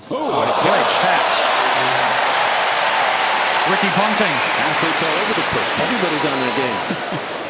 Oh, what a great catch. Ricky Ponting. Athletes all over the place. Everybody's on their game.